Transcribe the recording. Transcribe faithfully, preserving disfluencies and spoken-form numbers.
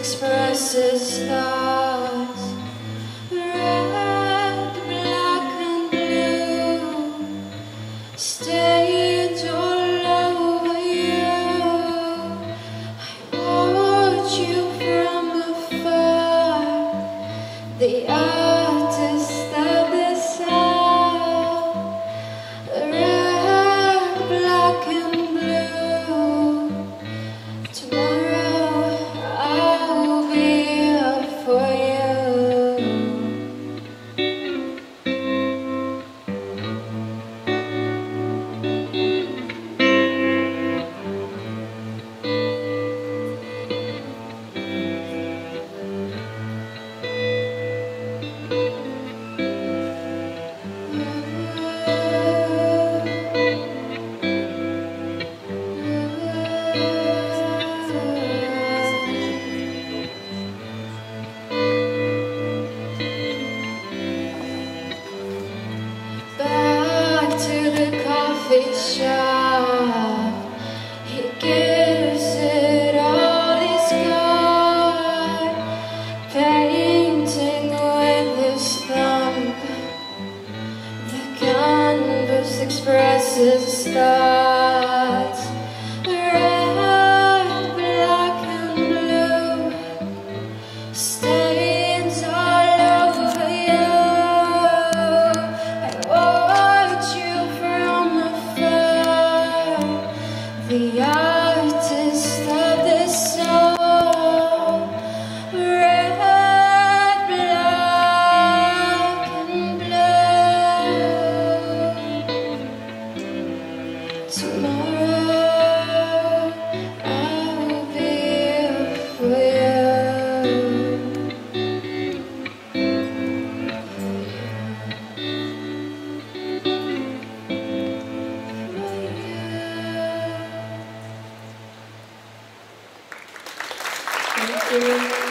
expresses thoughts. Red, black and blue stains all over you. I watch you from afar, the artist of this hour. Red, black and blue. Tomorrow I'll be up for you. Back to the coffee shop, he gives it all he's got, painting with his thumb. The canvas expresses thoughts. Red, black and blue stains all over you. I watch you from afar, the artist of this song. Red, black and blue. Tomorrow I'll be up for you. Thank you.